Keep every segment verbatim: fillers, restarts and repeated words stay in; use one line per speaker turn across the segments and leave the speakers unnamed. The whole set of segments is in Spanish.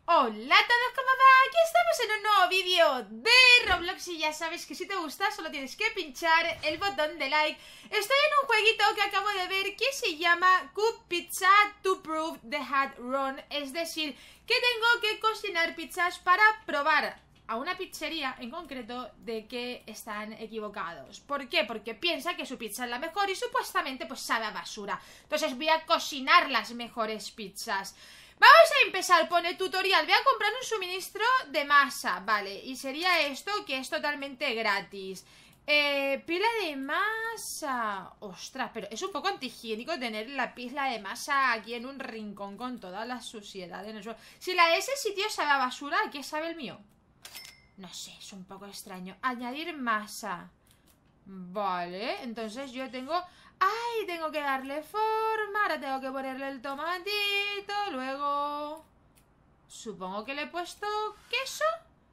Hola a todos, ¿cómo va? Aquí estamos en un nuevo vídeo de Roblox y ya sabes que si te gusta solo tienes que pinchar el botón de like. Estoy en un jueguito que acabo de ver que se llama Cook Pizza to Prove the Hot Run. Es decir, que tengo que cocinar pizzas para probar a una pizzería en concreto de que están equivocados. ¿Por qué? Porque piensa que su pizza es la mejor y supuestamente pues sabe a basura. Entonces voy a cocinar las mejores pizzas. Vamos a empezar, pone tutorial. Voy a comprar un suministro de masa, vale, y sería esto que es totalmente gratis. eh, Pila de masa. Ostras, pero es un poco antihigiénico tener la pila de masa aquí en un rincón con toda la suciedad en el suelo. Si la de ese sitio sabe a basura, ¿a qué sabe el mío? No sé, es un poco extraño. Añadir masa. Vale, entonces yo tengo... ¡Ay! Tengo que darle forma. Ahora tengo que ponerle el tomatito. Luego... Supongo que le he puesto queso.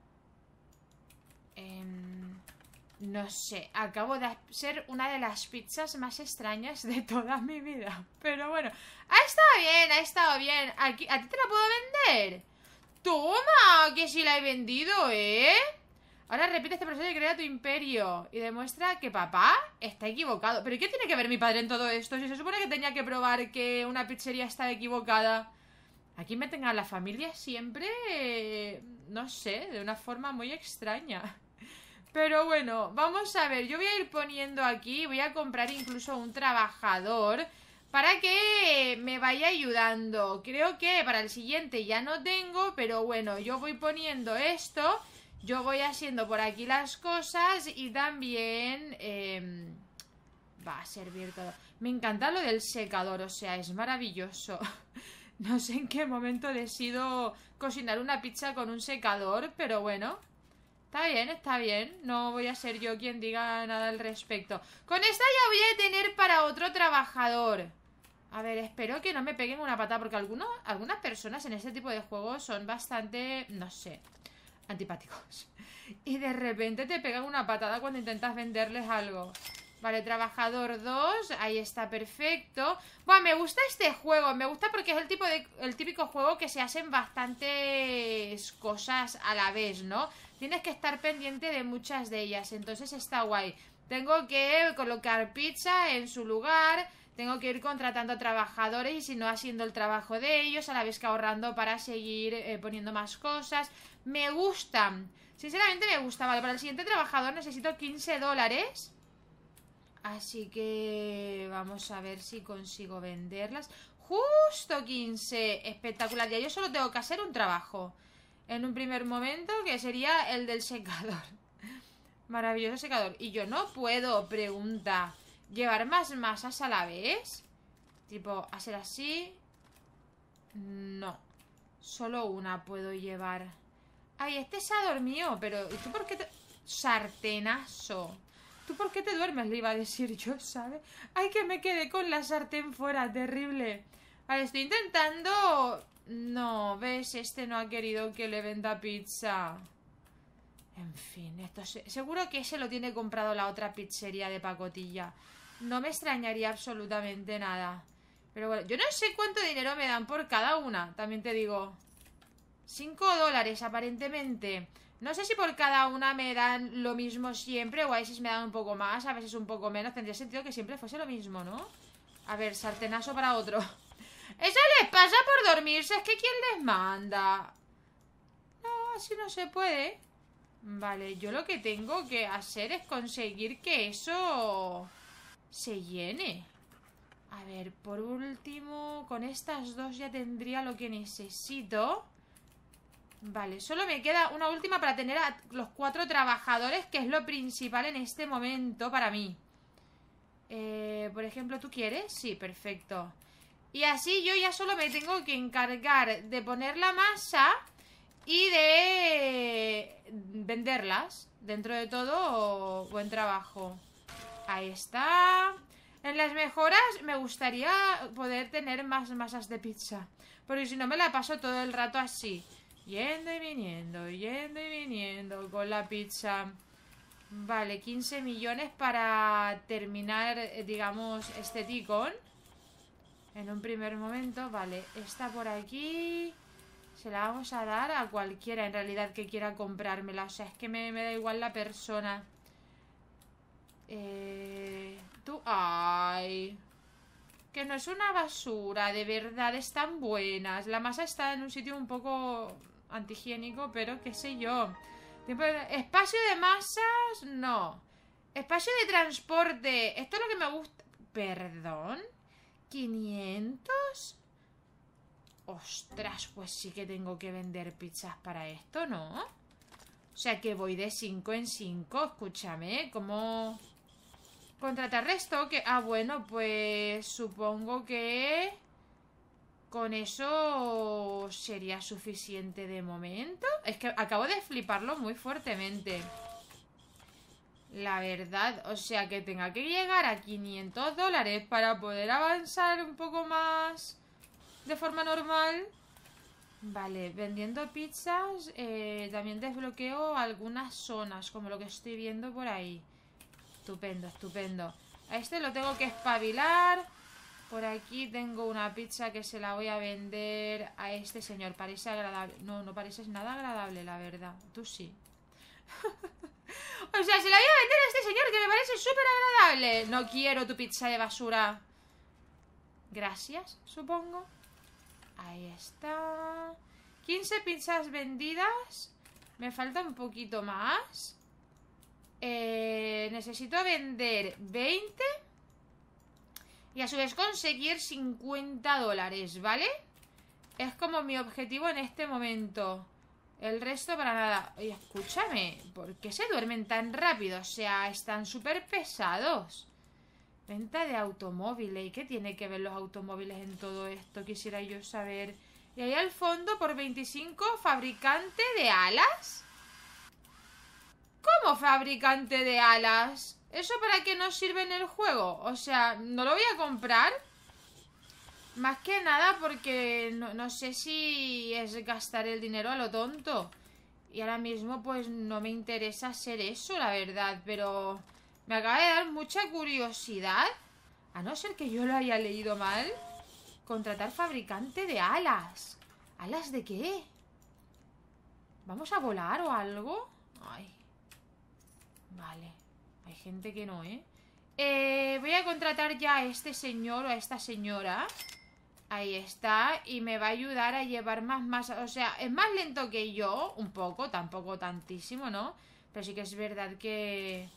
Eh, no sé. Acabo de ser una de las pizzas más extrañas de toda mi vida. Pero bueno. Ha estado bien, ha estado bien. Aquí, ¿a ti te la puedo vender? ¡Toma! Que sí la he vendido, ¿eh? Ahora repite este proceso y crea tu imperio. Y demuestra que papá está equivocado. ¿Pero qué tiene que ver mi padre en todo esto? Si se supone que tenía que probar que una pizzería estaba equivocada. Aquí me tenga la familia siempre, eh, no sé, de una forma muy extraña. Pero bueno, vamos a ver. Yo voy a ir poniendo aquí, voy a comprar incluso un trabajador para que me vaya ayudando. Creo que para el siguiente ya no tengo, pero bueno, yo voy poniendo esto. Yo voy haciendo por aquí las cosas y también eh, va a servir todo. Me encanta lo del secador, o sea, es maravilloso. No sé en qué momento decido cocinar una pizza con un secador, pero bueno, está bien, está bien. No voy a ser yo quien diga nada al respecto. Con esta ya voy a tener para otro trabajador. A ver, espero que no me peguen una patada, porque algunos, algunas personas en este tipo de juegos son bastante, no sé, antipáticos. Y de repente te pegan una patada cuando intentas venderles algo. Vale, trabajador dos. Ahí está, perfecto. Bueno, me gusta este juego. Me gusta porque es el tipo de el típico juego que se hacen bastantes cosas a la vez, ¿no? Tienes que estar pendiente de muchas de ellas. Entonces está guay. Tengo que colocar pizza en su lugar. Tengo que ir contratando trabajadores y si no haciendo el trabajo de ellos, a la vez que ahorrando para seguir eh, poniendo más cosas. Me gustan. Sinceramente me gusta. Vale, para el siguiente trabajador necesito quince dólares. Así que vamos a ver si consigo venderlas. Justo quince. Espectacular. Ya yo solo tengo que hacer un trabajo en un primer momento, que sería el del secador. Maravilloso secador. Y yo no puedo, pregunta, llevar más masas a la vez. Tipo, hacer así. No. Solo una puedo llevar. Ay, este se ha dormido, pero... ¿Y tú por qué te...? Sartenazo. ¿Tú por qué te duermes? Le iba a decir yo, ¿sabes? Ay, que me quedé con la sartén fuera, terrible. Vale, estoy intentando... No, ¿ves? Este no ha querido que le venda pizza. En fin, esto se... seguro que ese lo tiene comprado la otra pizzería de pacotilla. No me extrañaría absolutamente nada. Pero bueno, yo no sé cuánto dinero me dan por cada una, también te digo. Cinco dólares aparentemente. No sé si por cada una me dan lo mismo siempre, o a veces me dan un poco más, a veces un poco menos. Tendría sentido que siempre fuese lo mismo, ¿no? A ver, sartenazo para otro. Eso les pasa por dormirse. Es que ¿quién les manda? No, así no se puede. Vale, yo lo que tengo que hacer es conseguir que eso se llene. A ver, por último, con estas dos ya tendría lo que necesito. Vale, solo me queda una última para tener a los cuatro trabajadores, que es lo principal en este momento para mí. eh, Por ejemplo, ¿tú quieres? Sí, perfecto. Y así yo ya solo me tengo que encargar de poner la masa y de venderlas. Dentro de todo, buen trabajo. Ahí está. En las mejoras me gustaría poder tener más masas de pizza, porque si no me la paso todo el rato así, yendo y viniendo, yendo y viniendo con la pizza. Vale, quince millones para terminar, digamos, este ticón. En un primer momento, vale, está por aquí. Se la vamos a dar a cualquiera en realidad que quiera comprármela. O sea, es que me, me da igual la persona. Eh, tú... Ay... Que no es una basura, de verdad, están buenas. La masa está en un sitio un poco antihigiénico, pero qué sé yo. Tiempo de... Espacio de masas, no. Espacio de transporte, esto es lo que me gusta. ¿Perdón? ¿quinientos? Ostras, pues sí que tengo que vender pizzas para esto, ¿no? O sea que voy de cinco en cinco, escúchame, ¿cómo...? Contratar restoque. Ah, bueno, pues supongo que con eso sería suficiente de momento. Es que acabo de fliparlo muy fuertemente, la verdad. O sea, que tenga que llegar a quinientos dólares para poder avanzar un poco más de forma normal. Vale, vendiendo pizzas, eh, también desbloqueo algunas zonas, como lo que estoy viendo por ahí. Estupendo, estupendo. A este lo tengo que espabilar. Por aquí tengo una pizza que se la voy a vender a este señor. Parece agradable. No, no pareces nada agradable, la verdad. Tú sí. O sea, se la voy a vender a este señor que me parece súper agradable. No quiero tu pizza de basura. Gracias, supongo. Ahí está. quince pizzas vendidas. Me falta un poquito más. Eh, necesito vender veinte y a su vez conseguir cincuenta dólares, ¿vale? Es como mi objetivo en este momento. El resto para nada. Oye, escúchame, ¿por qué se duermen tan rápido? O sea, están súper pesados. Venta de automóviles. ¿Y qué tiene que ver los automóviles en todo esto? Quisiera yo saber. Y ahí al fondo, por veinticinco, fabricante de alas. ¿Cómo fabricante de alas? ¿Eso para qué nos sirve en el juego? O sea, no lo voy a comprar. Más que nada porque no, no sé si es gastar el dinero a lo tonto. Y ahora mismo pues no me interesa hacer eso, la verdad. Pero me acaba de dar mucha curiosidad. A no ser que yo lo haya leído mal. Contratar fabricante de alas. ¿Alas de qué? ¿Vamos a volar o algo? Ay. Vale, hay gente que no, ¿eh? ¿eh? Voy a contratar ya a este señor o a esta señora. Ahí está. Y me va a ayudar a llevar más masa. O sea, es más lento que yo. Un poco, tampoco tantísimo, ¿no? Pero sí que es verdad que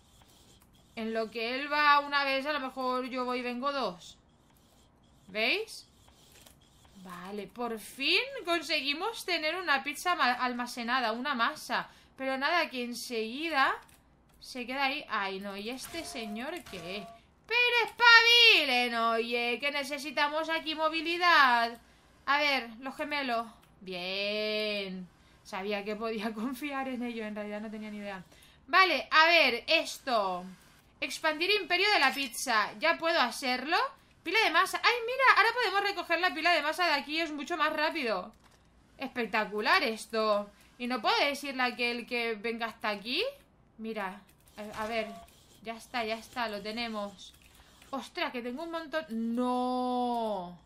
en lo que él va una vez, a lo mejor yo voy y vengo dos. ¿Veis? Vale, por fin conseguimos tener una pizza almacenada, una masa. Pero nada, que enseguida se queda ahí. Ay, no, ¿y este señor qué? ¡Pero espabilen! Oye, que necesitamos aquí movilidad. A ver, los gemelos. Bien. Sabía que podía confiar en ellos. En realidad no tenía ni idea. Vale, a ver, esto. Expandir imperio de la pizza. ¿Ya puedo hacerlo? Pila de masa. ¡Ay, mira! Ahora podemos recoger la pila de masa de aquí. Es mucho más rápido. Espectacular esto. ¿Y no puedo decirle a aquel que venga hasta aquí? Mira, a, a ver. Ya está, ya está, lo tenemos. ¡Ostras, que tengo un montón! ¡No!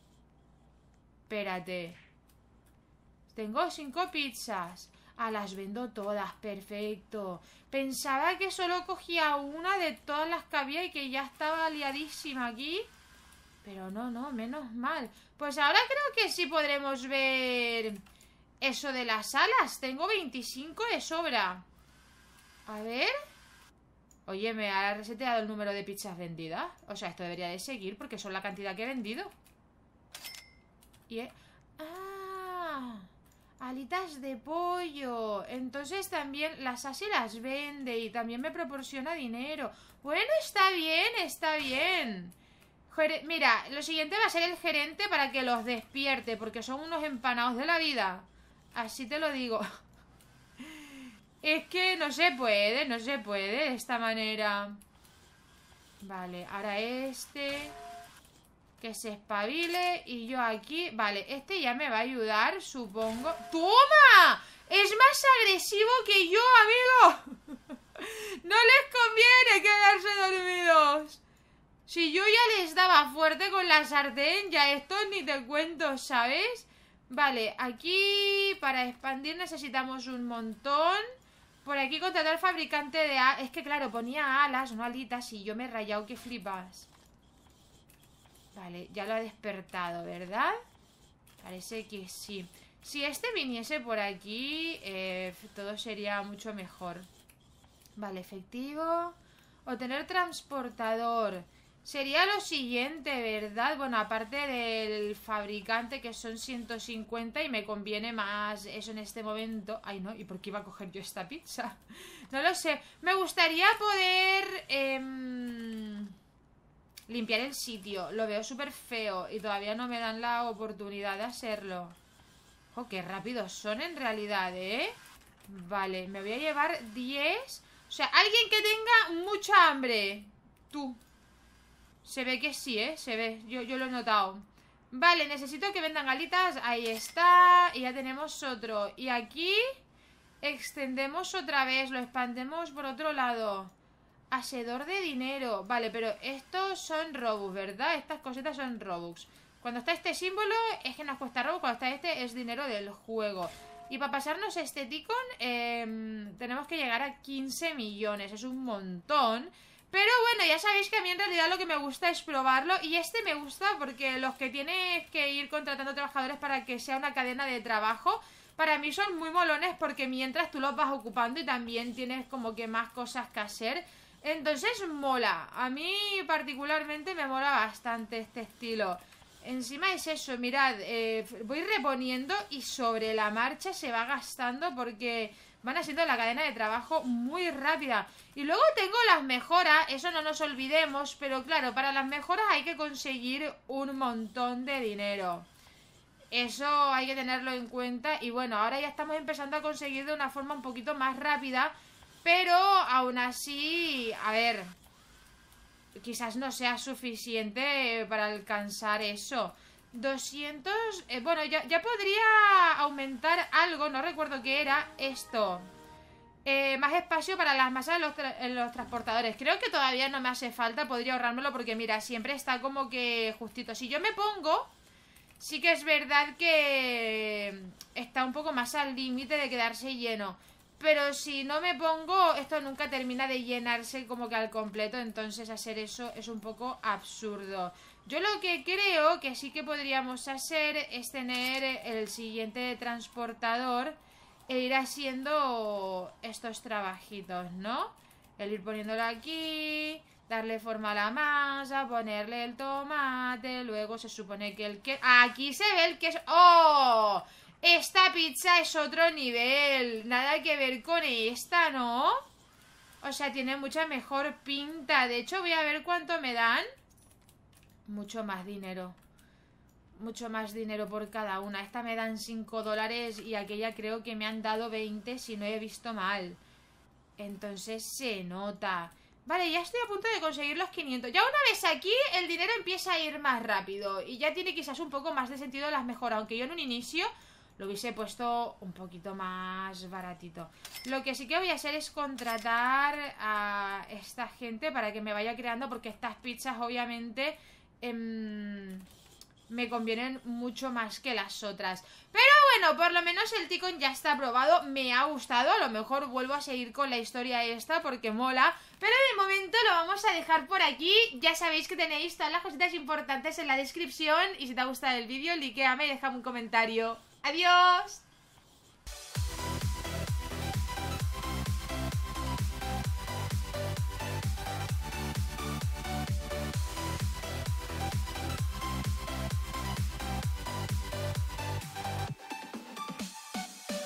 Espérate. Tengo cinco pizzas. Ah, las vendo todas, perfecto. Pensaba que solo cogía una de todas las que había y que ya estaba liadísima aquí. Pero no, no, menos mal. Pues ahora creo que sí podremos ver eso de las alas. Tengo veinticinco de sobra. A ver. Oye, me ha reseteado el número de pizzas vendidas. O sea, esto debería de seguir porque son la cantidad que he vendido. Y he... ¡Ah! Alitas de pollo. Entonces también las hace y las vende. Y también me proporciona dinero. Bueno, está bien, está bien. Ger- Mira, lo siguiente va a ser el gerente para que los despierte. Porque son unos empanados de la vida. Así te lo digo. Es que no se puede, no se puede de esta manera. Vale, ahora este... Que se espabile. Y yo aquí... Vale, este ya me va a ayudar, supongo. ¡Toma! Es más agresivo que yo, amigo. No les conviene quedarse dormidos. Si yo ya les daba fuerte con la sartén, ya esto ni te cuento, ¿sabes? Vale, aquí para expandir necesitamos un montón. Por aquí contratar al fabricante de alas. Es que claro, ponía alas, no alitas, y yo me he rayado, que flipas. Vale, ya lo ha despertado, ¿verdad? Parece que sí. Si este viniese por aquí, eh, todo sería mucho mejor. Vale, efectivo. Obtener transportador. Sería lo siguiente, ¿verdad? Bueno, aparte del fabricante, que son ciento cincuenta, y me conviene más eso en este momento. Ay, no, ¿y por qué iba a coger yo esta pizza? No lo sé. Me gustaría poder eh, limpiar el sitio. Lo veo súper feo y todavía no me dan la oportunidad de hacerlo. Oh, qué rápidos son en realidad, ¿eh? Vale, me voy a llevar diez. O sea, alguien que tenga mucha hambre. Tú. Se ve que sí, ¿eh? Se ve, yo, yo lo he notado. Vale, necesito que vendan alitas. Ahí está, y ya tenemos otro. Y aquí extendemos otra vez, lo expandemos por otro lado. Hacedor de dinero. Vale, pero estos son Robux, ¿verdad? Estas cositas son Robux. Cuando está este símbolo es que nos cuesta Robux. Cuando está este es dinero del juego. Y para pasarnos este ticón eh, tenemos que llegar a quince millones. Es un montón. Pero bueno, ya sabéis que a mí en realidad lo que me gusta es probarlo. Y este me gusta porque los que tienes que ir contratando trabajadores para que sea una cadena de trabajo, para mí son muy molones, porque mientras tú los vas ocupando y también tienes como que más cosas que hacer. Entonces mola. A mí particularmente me mola bastante este estilo. Encima es eso, mirad, eh, voy reponiendo y sobre la marcha se va gastando, porque van haciendo la cadena de trabajo muy rápida. Y luego tengo las mejoras, eso no nos olvidemos, pero claro, para las mejoras hay que conseguir un montón de dinero. Eso hay que tenerlo en cuenta. Y bueno, ahora ya estamos empezando a conseguir de una forma un poquito más rápida, pero aún así, a ver, quizás no sea suficiente para alcanzar eso. doscientos... Eh, bueno, ya, ya podría aumentar algo, no recuerdo qué era esto. Eh, más espacio para las masas de los, tra en los transportadores. Creo que todavía no me hace falta, podría ahorrármelo, porque mira, siempre está como que justito. Si yo me pongo, sí que es verdad que está un poco más al límite de quedarse lleno. Pero si no me pongo, esto nunca termina de llenarse como que al completo. Entonces hacer eso es un poco absurdo. Yo lo que creo que sí que podríamos hacer es tener el siguiente transportador e ir haciendo estos trabajitos, ¿no? El ir poniéndolo aquí, darle forma a la masa, ponerle el tomate, luego se supone que el queso... Aquí se ve el queso... ¡Oh! Esta pizza es otro nivel. Nada que ver con esta, ¿no? O sea, tiene mucha mejor pinta. De hecho, voy a ver cuánto me dan. Mucho más dinero. Mucho más dinero por cada una. Esta me dan cinco dólares y aquella creo que me han dado veinte, si no he visto mal. Entonces se nota. Vale, ya estoy a punto de conseguir los quinientos. Ya una vez aquí, el dinero empieza a ir más rápido. Y ya tiene quizás un poco más de sentido las mejoras. Aunque yo en un inicio lo hubiese puesto un poquito más baratito. Lo que sí que voy a hacer es contratar a esta gente para que me vaya creando, porque estas pizzas obviamente eh, me convienen mucho más que las otras. Pero bueno, por lo menos el ticón ya está aprobado. Me ha gustado, a lo mejor vuelvo a seguir con la historia esta porque mola. Pero de momento lo vamos a dejar por aquí. Ya sabéis que tenéis todas las cositas importantes en la descripción. Y si te ha gustado el vídeo, likeame y déjame un comentario. ¡Adiós!